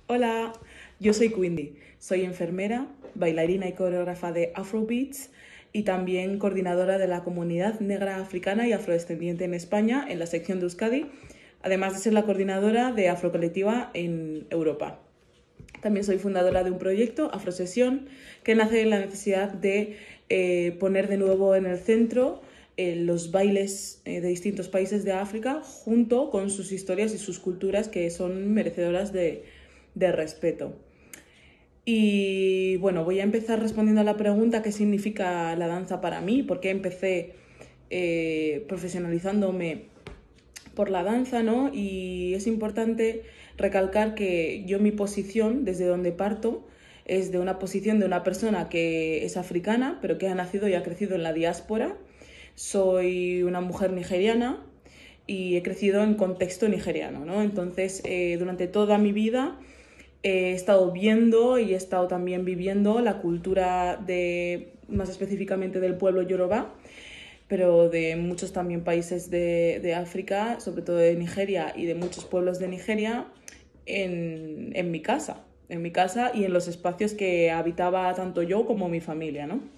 Hola, yo soy Quindy, soy enfermera, bailarina y coreógrafa de Afrobeats y también coordinadora de la comunidad negra africana y afrodescendiente en España, en la sección de Euskadi, además de ser la coordinadora de Afrocolectiva en Europa. También soy fundadora de un proyecto, Afrosesión, que nace en la necesidad de poner de nuevo en el centro los bailes de distintos países de África junto con sus historias y sus culturas que son merecedoras de respeto. Y bueno, voy a empezar respondiendo a la pregunta qué significa la danza para mí, por qué empecé profesionalizándome por la danza, ¿no? Y es importante recalcar que yo mi posición, desde donde parto, es de una posición de una persona que es africana, pero que ha nacido y ha crecido en la diáspora. Soy una mujer nigeriana y he crecido en contexto nigeriano, ¿no? Entonces, durante toda mi vida he estado viendo y he estado también viviendo la cultura más específicamente del pueblo Yoruba, pero de muchos también países de África, sobre todo de Nigeria y de muchos pueblos de Nigeria, en mi casa y en los espacios que habitaba tanto yo como mi familia, ¿no?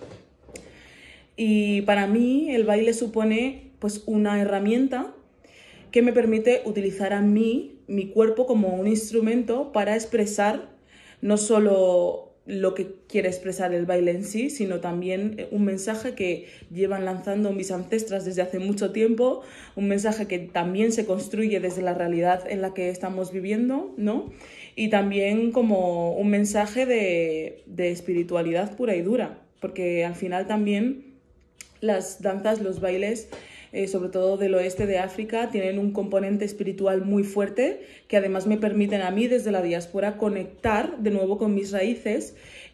Y para mí el baile supone pues una herramienta que me permite utilizar a mí, mi cuerpo, como un instrumento para expresar no solo lo que quiere expresar el baile en sí, sino también un mensaje que llevan lanzando mis ancestras desde hace mucho tiempo, un mensaje que también se construye desde la realidad en la que estamos viviendo, ¿no? Y también como un mensaje de espiritualidad pura y dura, porque al final también las danzas, los bailes, sobre todo del oeste de África, tienen un componente espiritual muy fuerte que además me permiten a mí desde la diáspora conectar de nuevo con mis raíces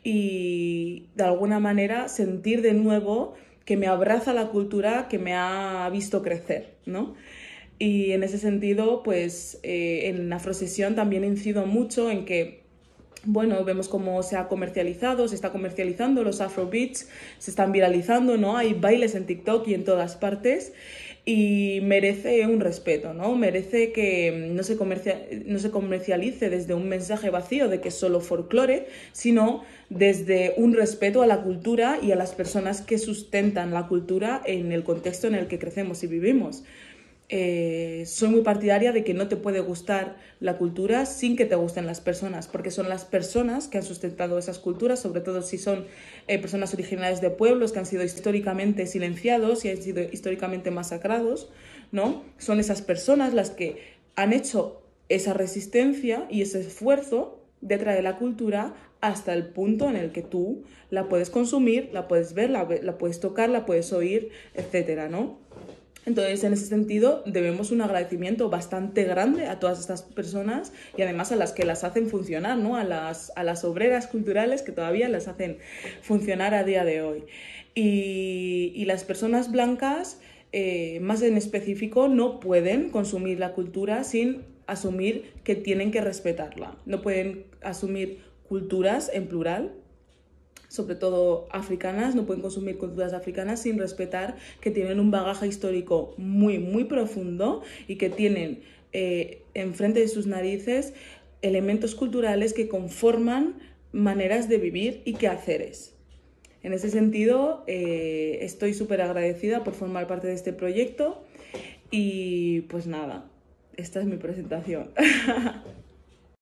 y de alguna manera sentir de nuevo que me abraza la cultura que me ha visto crecer, ¿no? Y en ese sentido, pues en Afrosesión también incido mucho en que bueno, vemos cómo se está comercializando los Afrobeats, se están viralizando, ¿no? Hay bailes en TikTok y en todas partes y merece un respeto, ¿no? Merece que no se comercialice desde un mensaje vacío de que es solo folclore, sino desde un respeto a la cultura y a las personas que sustentan la cultura en el contexto en el que crecemos y vivimos. Soy muy partidaria de que no te puede gustar la cultura sin que te gusten las personas, porque son las personas que han sustentado esas culturas, sobre todo si son personas originarias de pueblos que han sido históricamente silenciados y han sido históricamente masacrados, ¿no? Son esas personas las que han hecho esa resistencia y ese esfuerzo de traer la cultura hasta el punto en el que tú la puedes consumir, la puedes ver, la puedes tocar, la puedes oír, etcétera, ¿no? Entonces, en ese sentido, debemos un agradecimiento bastante grande a todas estas personas y además a las que las hacen funcionar, ¿no? A las obreras culturales que todavía las hacen funcionar a día de hoy. Y las personas blancas, más en específico, no pueden consumir la cultura sin asumir que tienen que respetarla. No pueden asumir culturas en plural, sobre todo africanas, no pueden consumir culturas africanas sin respetar que tienen un bagaje histórico muy, muy profundo y que tienen enfrente de sus narices elementos culturales que conforman maneras de vivir y quehaceres. En ese sentido, estoy súper agradecida por formar parte de este proyecto y pues nada, esta es mi presentación.